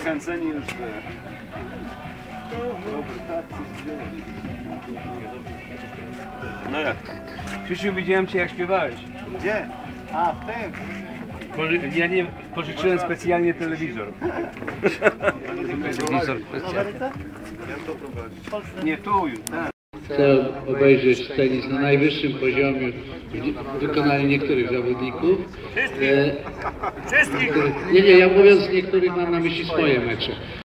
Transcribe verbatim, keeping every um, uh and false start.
zachęceni już. No jak? Krzysiu, widziałem cię jak śpiewałeś. Gdzie? A, w tym. Poży ja nie pożyczyłem specjalnie telewizor. Telewizor. Nie tu już, tak. Chcę obejrzeć tenis na najwyższym poziomie w wykonaniu niektórych zawodników. Wszystkich! Nie, nie, ja mówiąc niektórych mam na myśli swoje mecze.